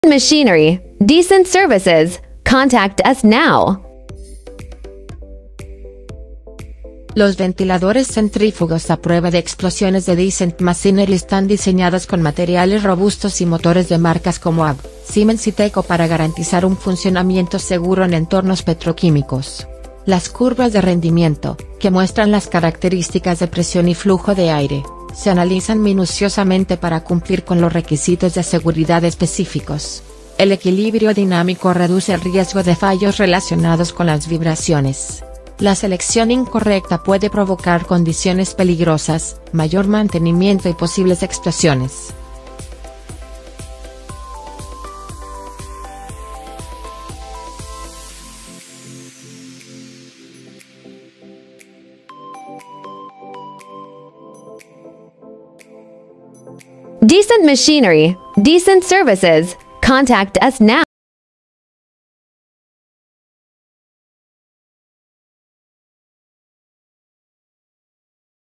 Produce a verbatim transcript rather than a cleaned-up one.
Machinery, decent services. Contact us now. Los ventiladores centrífugos a prueba de explosiones de Decent Machinery están diseñados con materiales robustos y motores de marcas como A B, Siemens y Teco para garantizar un funcionamiento seguro en entornos petroquímicos. Las curvas de rendimiento, que muestran las características de presión y flujo de aire, se analizan minuciosamente para cumplir con los requisitos de seguridad específicos. El equilibrio dinámico reduce el riesgo de fallos relacionados con las vibraciones. La selección incorrecta puede provocar condiciones peligrosas, mayor mantenimiento y posibles explosiones. Decent Machinery, decent services. Contact us now.